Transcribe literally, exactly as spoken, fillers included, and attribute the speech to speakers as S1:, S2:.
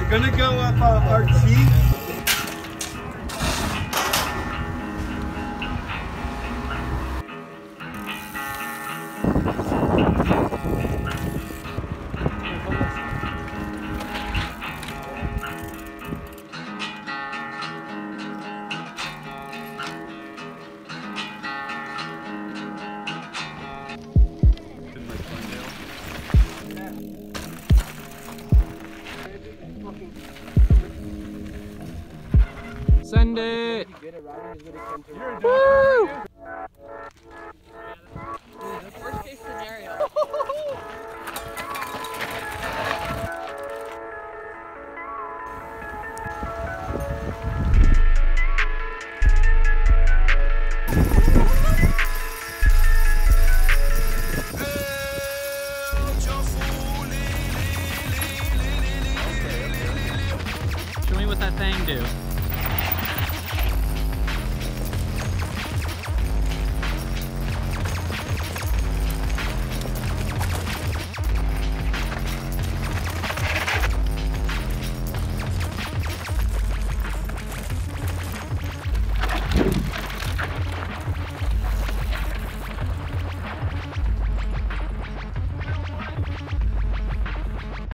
S1: We're gonna go up uh, Archie.
S2: Send it!
S3: Woo! Worst case scenario.
S2: Show me what that thing do.